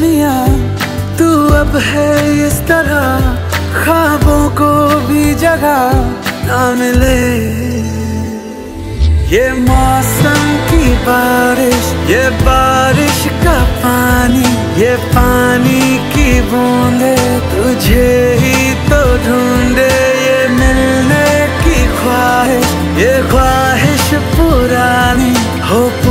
मियाँ तू अब है इस तरह, ख्वाबों को भी जगह ना मिले। ये मौसम की बारिश, ये बारिश का पानी, ये पानी की बूंदे तुझे ही तो ढूंढे। ये मिलने की ख्वाहिश, ये ख्वाहिश पुरानी हो